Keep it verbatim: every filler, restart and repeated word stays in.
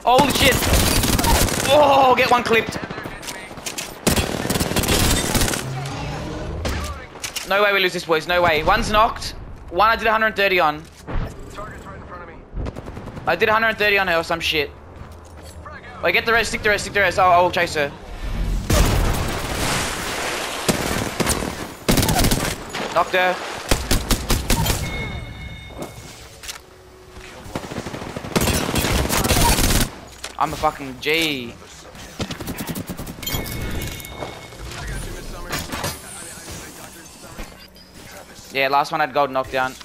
Holy shit! Oh, get one clipped. No way we lose this, boys. No way. One's knocked. One I did one hundred thirty on. I did one hundred thirty on her or some shit. Wait, get the rest. Stick the rest. Stick the rest. I'll, I'll chase her. Knocked her. I'm a fucking G. Yeah, last one had gold knockdown.